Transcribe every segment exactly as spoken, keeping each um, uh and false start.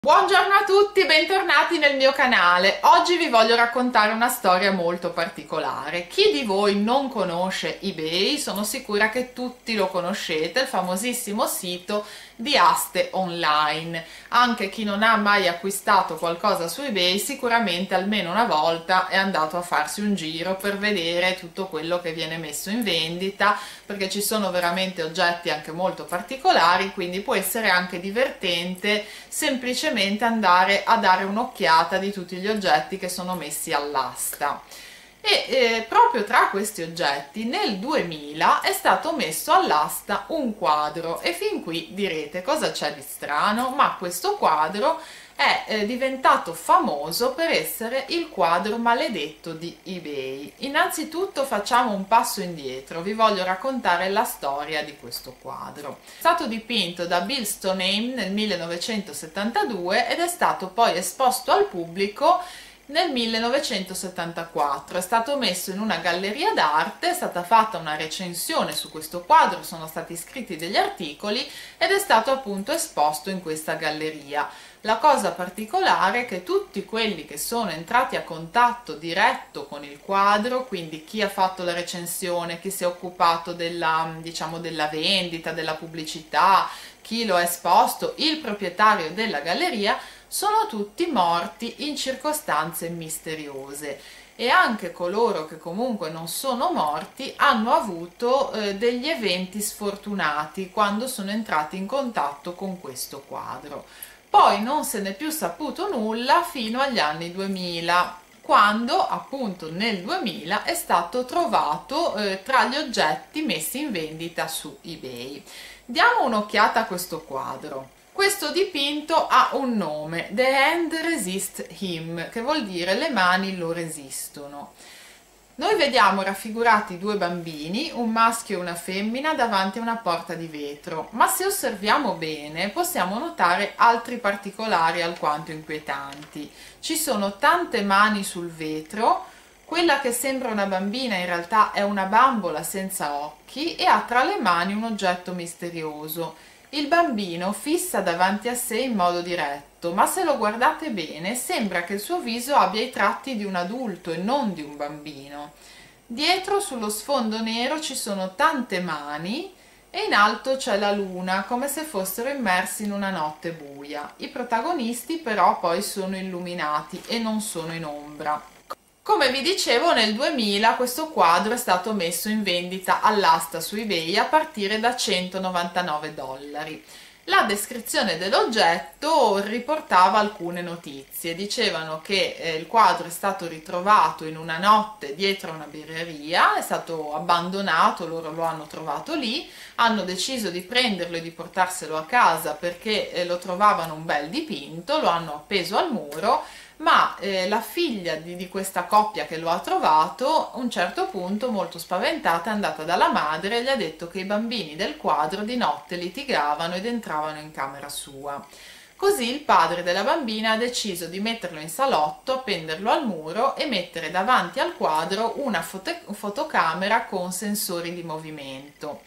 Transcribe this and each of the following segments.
Buongiorno a tutti, bentornati nel mio canale. Oggi vi voglio raccontare una storia molto particolare. Chi di voi non conosce eBay? Sono sicura che tutti lo conoscete, il famosissimo sito di aste online. Anche chi non ha mai acquistato qualcosa su eBay sicuramente almeno una volta è andato a farsi un giro per vedere tutto quello che viene messo in vendita, perché ci sono veramente oggetti anche molto particolari, quindi può essere anche divertente semplicemente andare a dare un'occhiata di tutti gli oggetti che sono messi all'asta. E eh, proprio tra questi oggetti nel duemila è stato messo all'asta un quadro, e fin qui direte cosa c'è di strano, ma questo quadro è eh, diventato famoso per essere il quadro maledetto di eBay. Innanzitutto facciamo un passo indietro, vi voglio raccontare la storia di questo quadro. È stato dipinto da Bill Stoneham nel millenovecentosettantadue ed è stato poi esposto al pubblico nel millenovecentosettantaquattro. È stato messo in una galleria d'arte, è stata fatta una recensione su questo quadro, sono stati scritti degli articoli ed è stato appunto esposto in questa galleria. La cosa particolare è che tutti quelli che sono entrati a contatto diretto con il quadro, quindi chi ha fatto la recensione, chi si è occupato della, diciamo, della vendita, della pubblicità, chi lo ha esposto, il proprietario della galleria, sono tutti morti in circostanze misteriose, e anche coloro che comunque non sono morti hanno avuto eh, degli eventi sfortunati quando sono entrati in contatto con questo quadro. Poi non se n'è più saputo nulla fino agli anni duemila, quando appunto nel duemila è stato trovato eh, tra gli oggetti messi in vendita su eBay. Diamo un'occhiata a questo quadro. Questo dipinto ha un nome, The Hand Resist Him, che vuol dire le mani lo resistono. Noi vediamo raffigurati due bambini, un maschio e una femmina, davanti a una porta di vetro, ma se osserviamo bene possiamo notare altri particolari alquanto inquietanti. Ci sono tante mani sul vetro, quella che sembra una bambina in realtà è una bambola senza occhi e ha tra le mani un oggetto misterioso. Il bambino fissa davanti a sé in modo diretto, ma se lo guardate bene sembra che il suo viso abbia i tratti di un adulto e non di un bambino. Dietro sullo sfondo nero ci sono tante mani e in alto c'è la luna, come se fossero immersi in una notte buia. I protagonisti però poi sono illuminati e non sono in ombra. Come vi dicevo, nel duemila questo quadro è stato messo in vendita all'asta su eBay a partire da centonovantanove dollari. La descrizione dell'oggetto riportava alcune notizie. Dicevano che eh, il quadro è stato ritrovato in una notte dietro a una birreria, è stato abbandonato, loro lo hanno trovato lì, hanno deciso di prenderlo e di portarselo a casa perché eh, lo trovavano un bel dipinto, lo hanno appeso al muro, ma eh, la figlia di, di questa coppia che lo ha trovato, a un certo punto, molto spaventata, è andata dalla madre e gli ha detto che i bambini del quadro di notte litigavano ed entravano in camera sua. Così il padre della bambina ha deciso di metterlo in salotto, appenderlo al muro e mettere davanti al quadro una foto fotocamera con sensori di movimento.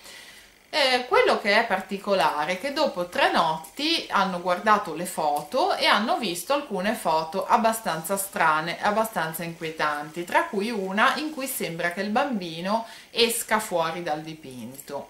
Eh, quello che è particolare è che dopo tre notti hanno guardato le foto e hanno visto alcune foto abbastanza strane, abbastanza inquietanti, tra cui una in cui sembra che il bambino esca fuori dal dipinto.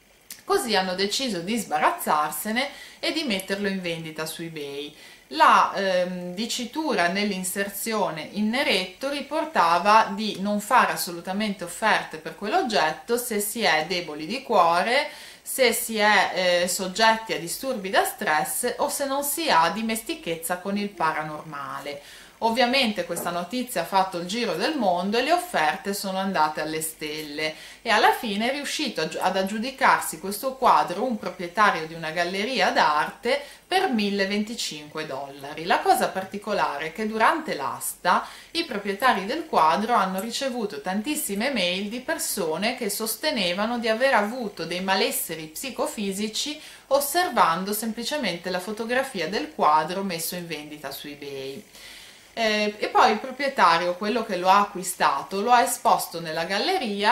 Così hanno deciso di sbarazzarsene e di metterlo in vendita su eBay. La ehm, dicitura nell'inserzione in neretto riportava di non fare assolutamente offerte per quell'oggetto se si è deboli di cuore, se si è eh, soggetti a disturbi da stress o se non si ha dimestichezza con il paranormale. Ovviamente questa notizia ha fatto il giro del mondo e le offerte sono andate alle stelle, e alla fine è riuscito ad aggiudicarsi questo quadro un proprietario di una galleria d'arte per milleventincinque dollari. La cosa particolare è che durante l'asta i proprietari del quadro hanno ricevuto tantissime mail di persone che sostenevano di aver avuto dei malesseri psicofisici osservando semplicemente la fotografia del quadro messo in vendita su eBay. Eh, e poi il proprietario, quello che lo ha acquistato, lo ha esposto nella galleria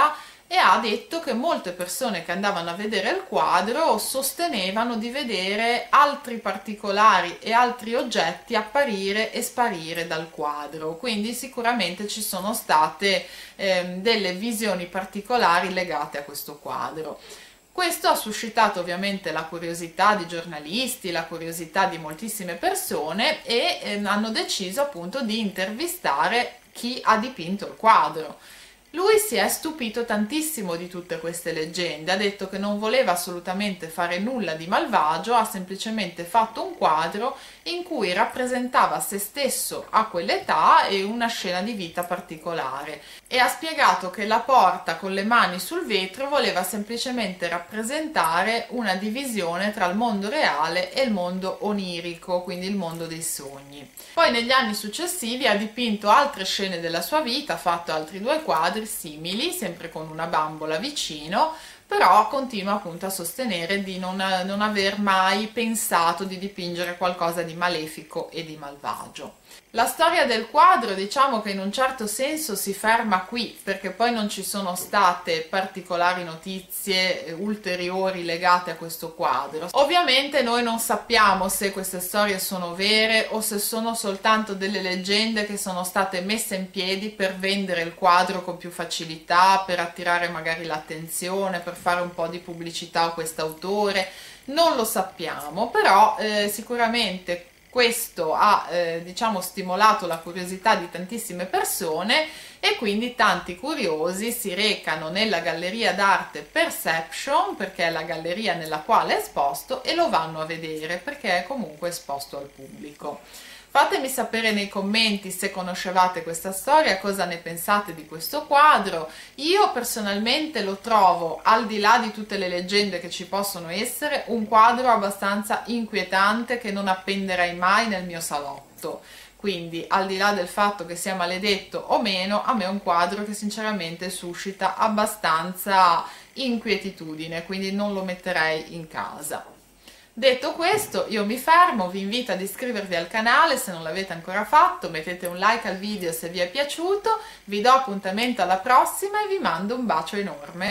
e ha detto che molte persone che andavano a vedere il quadro sostenevano di vedere altri particolari e altri oggetti apparire e sparire dal quadro, quindi sicuramente ci sono state eh, delle visioni particolari legate a questo quadro. Questo ha suscitato ovviamente la curiosità di giornalisti, la curiosità di moltissime persone e eh, hanno deciso appunto di intervistare chi ha dipinto il quadro. Lui si è stupito tantissimo di tutte queste leggende, ha detto che non voleva assolutamente fare nulla di malvagio, ha semplicemente fatto un quadro in cui rappresentava se stesso a quell'età e una scena di vita particolare, e ha spiegato che la porta con le mani sul vetro voleva semplicemente rappresentare una divisione tra il mondo reale e il mondo onirico, quindi il mondo dei sogni. Poi negli anni successivi ha dipinto altre scene della sua vita, ha fatto altri due quadri simili, sempre con una bambola vicino, però continua appunto a sostenere di non, non aver mai pensato di dipingere qualcosa di malefico e di malvagio. La storia del quadro, diciamo che in un certo senso si ferma qui, perché poi non ci sono state particolari notizie ulteriori legate a questo quadro. Ovviamente noi non sappiamo se queste storie sono vere o se sono soltanto delle leggende che sono state messe in piedi per vendere il quadro con più facilità, per attirare magari l'attenzione, per fare un po' di pubblicità a quest'autore. Non lo sappiamo, però eh, sicuramente questo ha eh, diciamo stimolato la curiosità di tantissime persone e quindi tanti curiosi si recano nella galleria d'arte Perception, perché è la galleria nella quale è esposto, e lo vanno a vedere perché è comunque esposto al pubblico. Fatemi sapere nei commenti se conoscevate questa storia, cosa ne pensate di questo quadro. Io personalmente lo trovo, al di là di tutte le leggende che ci possono essere, un quadro abbastanza inquietante che non appenderei mai nel mio salotto. Quindi, al di là del fatto che sia maledetto o meno, a me è un quadro che sinceramente suscita abbastanza inquietudine, quindi non lo metterei in casa. Detto questo, io mi fermo, vi invito ad iscrivervi al canale se non l'avete ancora fatto, mettete un like al video se vi è piaciuto, vi do appuntamento alla prossima e vi mando un bacio enorme.